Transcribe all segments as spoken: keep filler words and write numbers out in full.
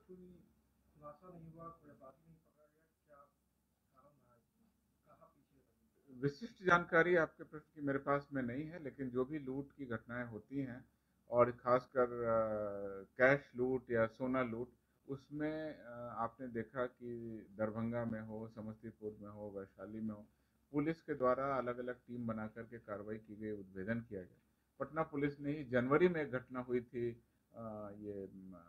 कोई खुलासा नहीं हुआ, कोई अपराधी नहीं पकड़ा गया, क्या कारण रहा इसमें, कहाँ पीछे रही? विशिष्ट जानकारी आपके प्रश्न की मेरे पास में नहीं है, लेकिन जो भी लूट की घटनाएं होती हैं और खासकर अ, कैश लूट या सोना लूट, उसमें अ, आपने देखा कि दरभंगा में हो, समस्तीपुर में हो, वैशाली में हो, पुलिस के द्वारा अलग अलग टीम बना करके कार्रवाई की गई, उद्भेदन किया गया। पटना पुलिस ने ही जनवरी में एक घटना हुई थी, अ, ये अ,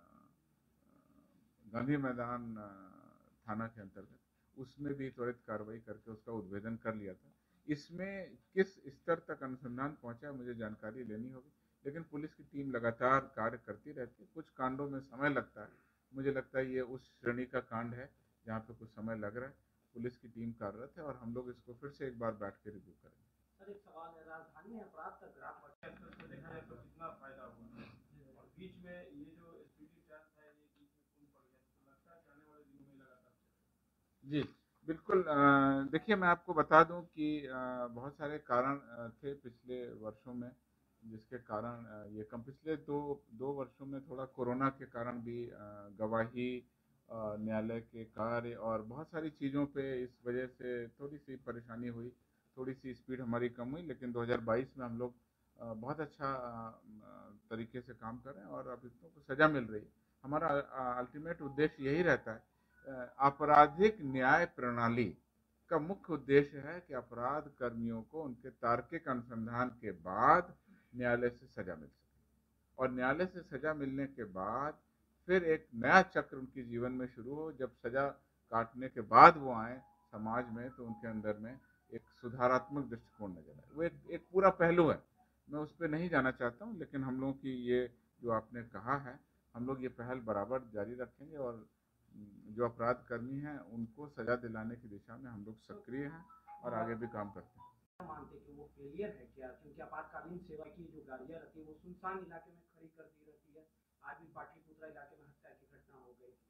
गांधी मैदान अ, थाना के अंतर्गत, उसमें भी त्वरित कार्रवाई करके उसका उद्भेदन कर लिया था। इसमें किस स्तर तक अनुसंधान पहुंचा मुझे जानकारी लेनी होगी, लेकिन पुलिस की टीम लगातार कार्य करती रहती है। कुछ कांडों में समय लगता है, मुझे लगता है ये उस श्रेणी का कांड है जहाँ पे कुछ समय लग रहा है। पुलिस की टीम कार्यरत है और हम लोग इसको फिर से एक बार बैठ के रिव्यू करेंगे। सर, एक सवाल है, राजधानी में अपराध का ग्राफ बढ़ता है, तो देखा जाए तो कितना फायदा हुआ है, और बीच में ये जो स्पीडी ट्रैप है ये बीच में कूद पड़ गया, तो लगता है कि आने वाले दिनों में लगातार चलेगा। जी, बिल्कुल। अ, देखिए, मैं आपको बता दूं कि अ, बहुत सारे कारण अ, थे पिछले वर्षों में, जिसके कारण अ, ये कम पिछले दो दो वर्षों में थोड़ा कोरोना के कारण भी अ, गवाही, अ, न्यायालय के कार्य और बहुत सारी चीज़ों पे इस वजह से थोड़ी सी परेशानी हुई, थोड़ी सी स्पीड हमारी कम हुई। लेकिन दो हज़ार बाईस में हम लोग अ, बहुत अच्छा अ, अ, तरीके से काम कर रहे हैं और अभियुक्तों को सज़ा मिल रही है। हमारा अल्टीमेट उद्देश्य यही रहता है। अ, आपराधिक न्याय प्रणाली का मुख्य उद्देश्य है कि अपराध कर्मियों को उनके तार्किक अनुसंधान के बाद न्यायालय से सजा मिल सके, और न्यायालय से सजा मिलने के बाद फिर एक नया चक्र उनके जीवन में शुरू हो। जब सजा काटने के बाद वो आए समाज में, तो उनके अंदर में एक सुधारात्मक दृष्टिकोण नजर आए। वो एक एक पूरा पहलू है, मैं उस पर नहीं जाना चाहता हूँ, लेकिन हम लोगों की ये जो आपने कहा है, हम लोग ये पहल बराबर जारी रखेंगे और जो अपराध कर्मी हैं उनको सजा दिलाने की दिशा में हम लोग सक्रिय हैं और आगे भी काम करते हैं। मानते कि वो फेलियर है क्या, क्योंकि आपातकालीन सेवा की जो गाड़ियां रहती है वो सुनसान इलाके में खड़ी कर दी रहती है, आज भी पाटलिपुत्रा इलाके में हत्या की घटना हो गई।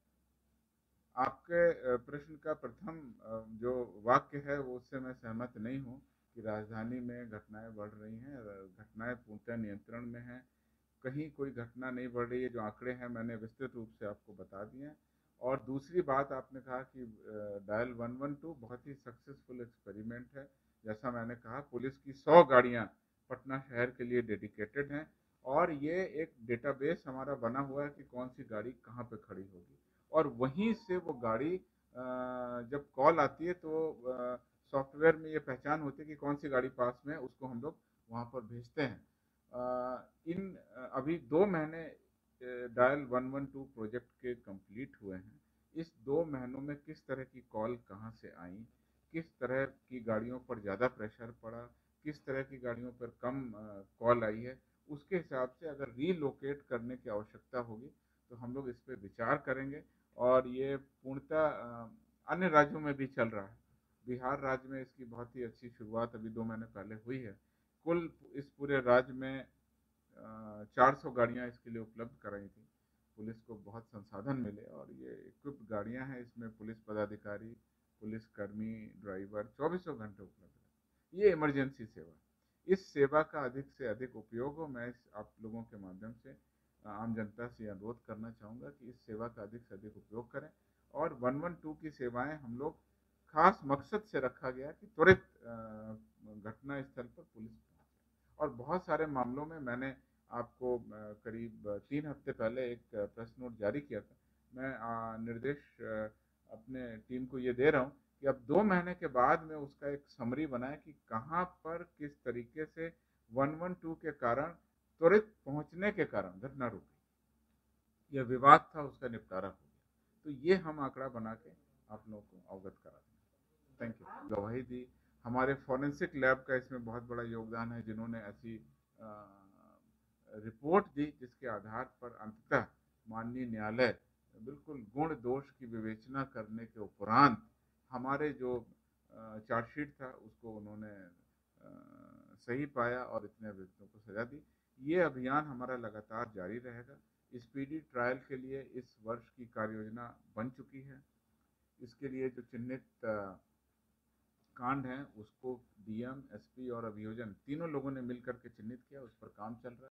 आपके प्रश्न का प्रथम जो वाक्य है वो उससे मैं सहमत नहीं हूँ कि राजधानी में घटनाएं बढ़ रही हैं। घटनाएं पूर्णतः नियंत्रण में हैं, कहीं कोई घटना नहीं बढ़ रही है। जो आंकड़े हैं मैंने विस्तृत रूप से आपको बता दिए हैं। और दूसरी बात, आपने कहा कि डायल वन वन टू बहुत ही सक्सेसफुल एक्सपेरिमेंट है। जैसा मैंने कहा, पुलिस की सौ गाड़ियाँ पटना शहर के लिए डेडिकेटेड हैं, और ये एक डेटाबेस हमारा बना हुआ है कि कौन सी गाड़ी कहाँ पे खड़ी होगी, और वहीं से वो गाड़ी जब कॉल आती है तो सॉफ्टवेयर में ये पहचान होती है कि कौन सी गाड़ी पास में है, उसको हम लोग वहाँ पर भेजते हैं। इन अभी दो महीने dial one one two project के कंप्लीट हुए हैं। इस दो महीनों में किस तरह की कॉल कहाँ से आई, किस तरह की गाड़ियों पर ज़्यादा प्रेशर पड़ा, किस तरह की गाड़ियों पर कम कॉल आई है, उसके हिसाब से अगर रीलोकेट करने की आवश्यकता होगी तो हम लोग इस पर विचार करेंगे। और ये पूर्णतः अन्य राज्यों में भी चल रहा है। बिहार राज्य में इसकी बहुत ही अच्छी शुरुआत अभी दो महीने पहले हुई है। कुल इस पूरे राज्य में चार सौ गाड़ियाँ इसके लिए उपलब्ध कराई थी। पुलिस को बहुत संसाधन मिले और ये इक्विप्ड गाड़ियाँ हैं। इसमें पुलिस पदाधिकारी, पुलिस कर्मी, ड्राइवर चौबीसों घंटे उपलब्ध है। ये इमरजेंसी सेवा, इस सेवा का अधिक से अधिक उपयोग हो। मैं इस आप लोगों के माध्यम से आम जनता से अनुरोध करना चाहूँगा कि इस सेवा का अधिक से अधिक उपयोग करें। और वन वन टू की सेवाएं हम लोग खास मकसद से रखा गया कि त्वरित घटना स्थल पर पुलिस पहुंचे। और बहुत सारे मामलों में मैंने आपको करीब तीन हफ्ते पहले एक प्रेस नोट जारी किया था। मैं निर्देश अपने टीम को ये दे रहा हूँ कि अब दो महीने के बाद में उसका एक समरी बनाए कि कहाँ पर किस तरीके से वन वन टू के कारण, त्वरित पहुंचने के कारण घटना रुक गई, यह विवाद था उसका निपटारा हो गया। तो ये हम आंकड़ा बना के आप लोगों को अवगत करा देंगे। Thank you. गवाही दी, हमारे फॉरेंसिक लैब का इसमें बहुत बड़ा योगदान है, जिन्होंने ऐसी रिपोर्ट दी जिसके आधार पर अंततः माननीय न्यायालय बिल्कुल गुण दोष की विवेचना करने के उपरांत हमारे जो चार्जशीट था उसको उन्होंने सही पाया और इतने अभियुक्तों को सजा दी। ये अभियान हमारा लगातार जारी रहेगा। स्पीडी ट्रायल के लिए इस वर्ष की कार्य योजना बन चुकी है। इसके लिए जो चिन्हित कांड हैं उसको डीएम, एसपी और अभियोजन तीनों लोगों ने मिलकर के चिन्हित किया, उस पर काम चल रहा है।